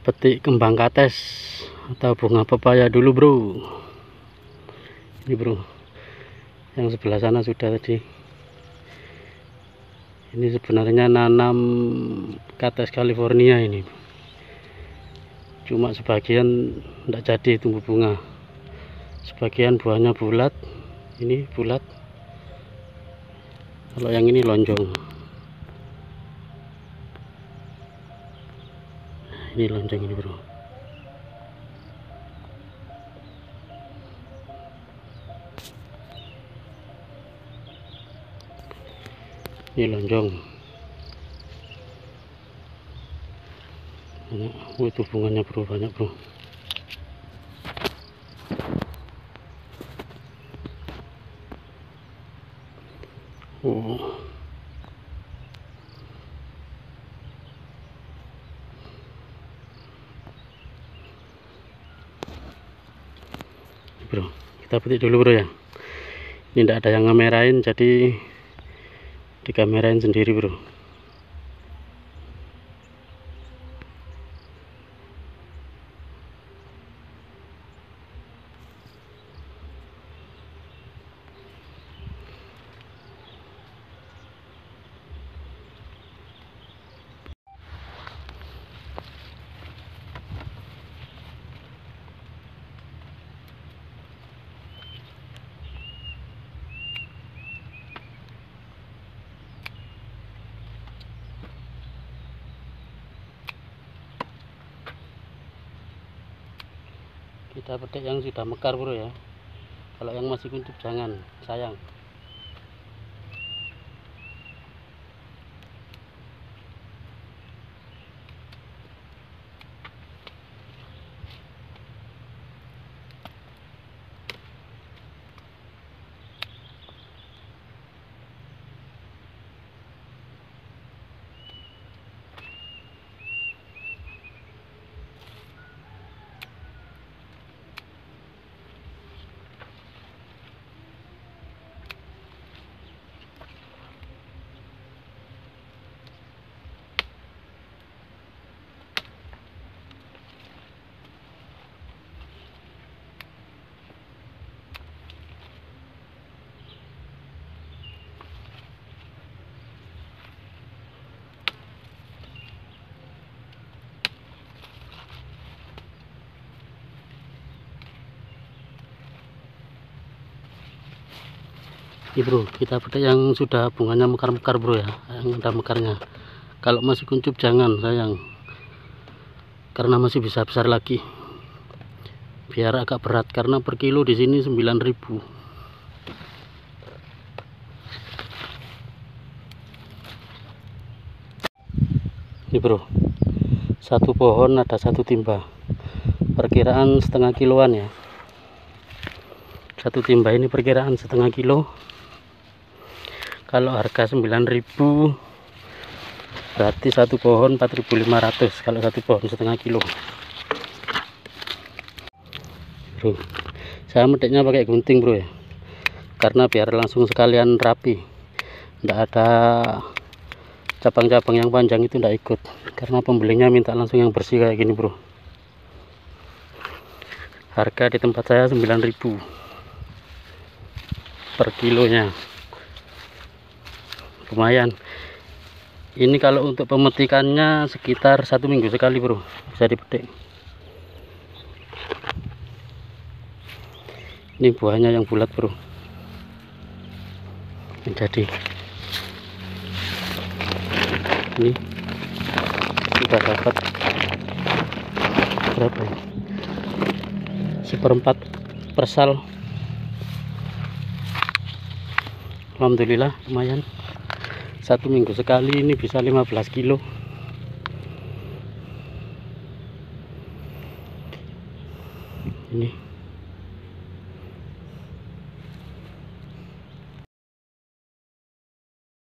petik kembang kates atau bunga pepaya dulu bro. Ini bro, yang sebelah sana sudah tadi. Ini sebenarnya nanam kates California ini, cuma sebagian tidak jadi tumbuh bunga, sebagian buahnya bulat. Ini bulat, kalau yang ini lonjong. Ini lonjong ini bro. Ini lonjong. Banyak, itu bunganya bro, banyak bro. Oh. Bro, kita petik dulu bro ya. Ini tidak ada yang ngamerain, jadi dikamerain sendiri bro. Kita petik yang sudah mekar bro ya. Kalau yang masih kuncup jangan, sayang. Ini bro, kita petik yang sudah bunganya mekar-mekar bro ya, yang ada mekarnya. Kalau masih kuncup jangan, sayang, karena masih bisa besar lagi. Biar agak berat, karena per kilo di sini 9.000. Ini bro, satu pohon ada satu timba, perkiraan setengah kiloan ya. Satu timba ini perkiraan setengah kilo. Kalau harga 9.000, berarti satu pohon 4.500 kalau satu pohon setengah kilo bro. Saya metiknya pakai gunting bro ya, karena biar langsung sekalian rapi, tidak ada cabang-cabang yang panjang itu tidak ikut, karena pembelinya minta langsung yang bersih kayak gini bro. Harga di tempat saya 9.000 per kilonya, lumayan. Ini kalau untuk pemetikannya sekitar 1 minggu sekali bro, bisa dipetik. Ini buahnya yang bulat bro. Jadi ini sudah dapat berapa ini? 1/4 persal. Alhamdulillah lumayan. 1 minggu sekali ini bisa 15 kilo. Ini